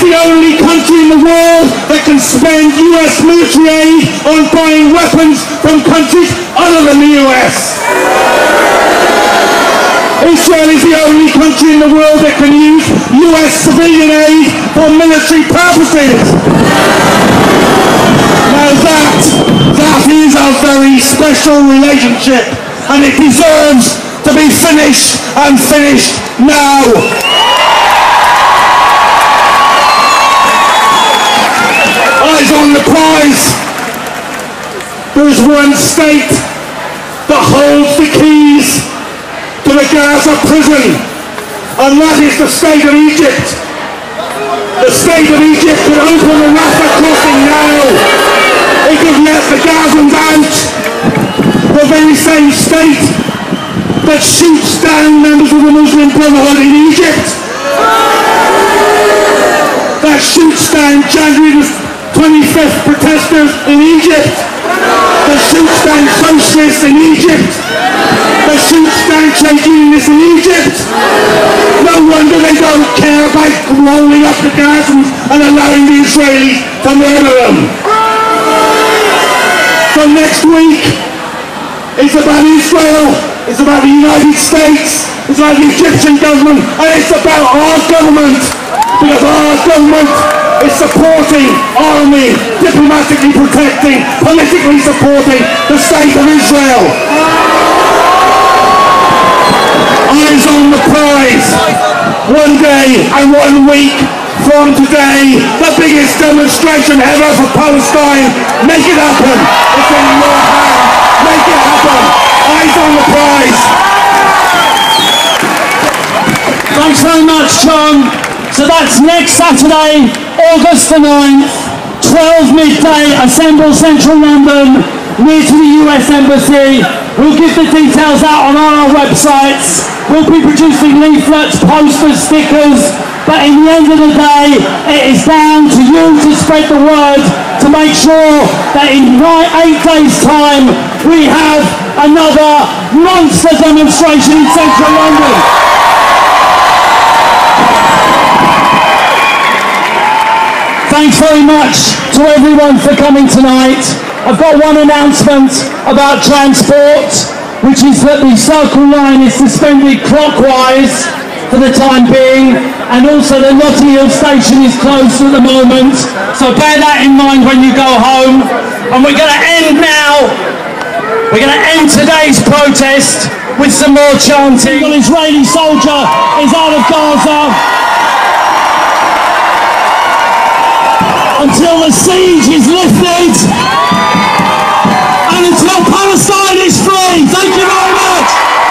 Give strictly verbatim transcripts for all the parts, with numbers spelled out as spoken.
the only country in the world that can spend U S military aid on buying weapons from countries other than the U S. Israel is the only country in the world that can use U S civilian aid for military purposes. Now that, that is a very special relationship, and it deserves to be finished and finished now. Eyes on the prize. There is one state that holds the keys to the Gaza prison, and that is the state of Egypt. The state of Egypt could open the Rafah crossing now. It could let the Gazans out. The very same state that shoots down members of the Muslim Brotherhood in Egypt, that shoots down January the twenty-fifth protesters in Egypt, that shoots down socialists in Egypt, that shoots down trade unionists in Egypt. No wonder they don't care about rolling up the Gazans and allowing the Israelis to murder them. So next week, it's about Israel, it's about the United States, it's about the Egyptian government, and it's about our government, because our government is supporting, arming, diplomatically protecting, politically supporting the state of Israel. Eyes on the prize. One day and one week from today, the biggest demonstration ever for Palestine. Make it happen. It's in your hands. Make it happen. Eyes on the prize. Thanks very much, John. So that's next Saturday, August the ninth, twelve midday, assemble Central London, near to the U S Embassy. We'll give the details out on our websites. We'll be producing leaflets, posters, stickers, but in the end of the day, it is down to you to spread the word, to make sure that in eight days' time, we have another monster demonstration in Central London. Thanks very much to everyone for coming tonight. I've got one announcement about transport, which is that the Circle Line is suspended clockwise for the time being, and also the Notting Hill station is closed at the moment, so bear that in mind when you go home. And we're going to end now, we're going to end today's protest with some more chanting. An Israeli soldier is out of Gaza until the siege is lifted and until Palestine is free. Thank you very much.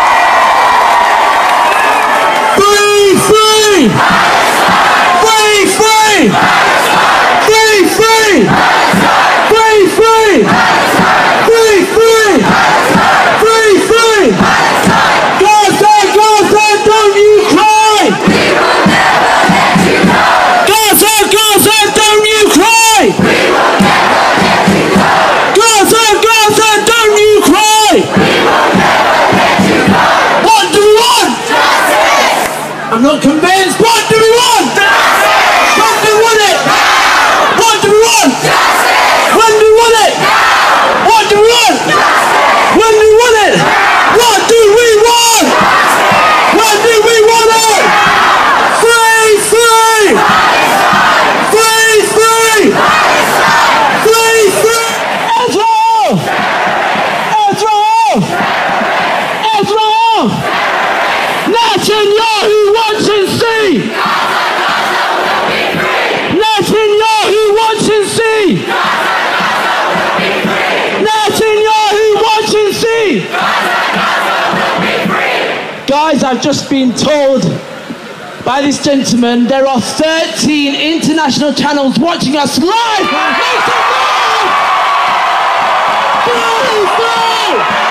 Free, free! Free, free! Free, free! Free, free! Free, free! Free, free! Gaza, Gaza, don't you cry! We will never let you go! Gaza, Gaza, don't you cry! We will never let you go! Gaza, Gaza, don't you cry! We will never let you go! What do we want? Justice! I'm not convinced. What do we want? Justice! When do we want it? Now! What do we want? Justice! When do we want it? Now! What do we want? Justice! When do we want it? Now! What do we want? Justice! When do we want it? Now! Free, free! Free, free! Free, free! Israel! Israel! Israel! Netanyahu wants and see! Netanyahu wants and see! Netanyahu wants and see! Guys, I've just been told by this gentleman there are thirteen international channels watching us live! Make some noise! Free, free!